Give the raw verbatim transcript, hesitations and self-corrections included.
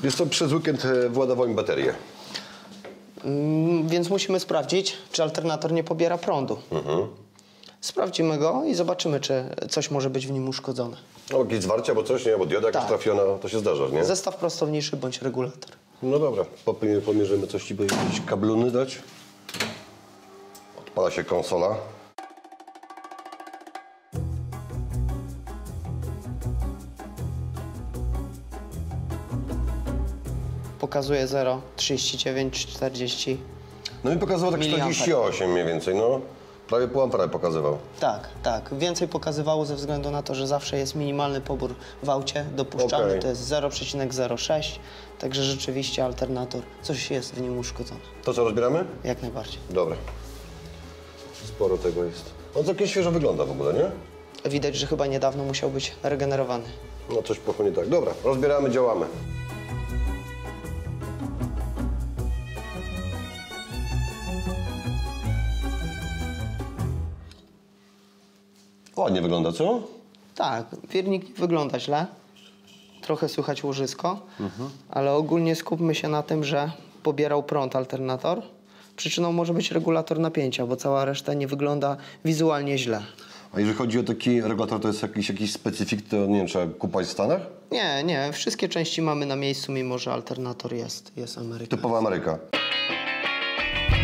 Wiesz co, przez weekend władował mi baterię. Mm, więc musimy sprawdzić, czy alternator nie pobiera prądu. Mhm. Sprawdzimy go i zobaczymy, czy coś może być w nim uszkodzone. No, jakieś zwarcie albo coś, nie? Bo dioda jakaś Tak. trafiona, to się zdarza, nie? Zestaw prostowniczy bądź regulator. No dobra, pomierzymy coś ci, by jakieś kabluny dać. Odpala się konsola. Pokazuje zero, trzydzieści dziewięć, czterdzieści. No i pokazywał tak czterdzieści osiem mniej więcej, no. Prawie pół ampera pokazywał. Tak, tak. Więcej pokazywało ze względu na to, że zawsze jest minimalny pobór w aucie dopuszczalny, Okay. to jest zero przecinek zero sześć, także rzeczywiście alternator, coś jest w nim uszkodzone. To co, rozbieramy? Jak najbardziej. Dobra. Sporo tego jest. On całkiem świeżo wygląda w ogóle, nie? Widać, że chyba niedawno musiał być regenerowany. No coś pochło nie tak. Dobra, rozbieramy, działamy. Ładnie wygląda, co? Tak, piernik nie wygląda źle. Trochę słychać łożysko, mhm. ale ogólnie skupmy się na tym, że pobierał prąd alternator. Przyczyną może być regulator napięcia, bo cała reszta nie wygląda wizualnie źle. A jeżeli chodzi o taki regulator, to jest jakiś, jakiś specyfik, to nie wiem, trzeba kupować w Stanach? Nie, nie, wszystkie części mamy na miejscu, mimo że alternator jest, jest amerykański. Typowa Ameryka.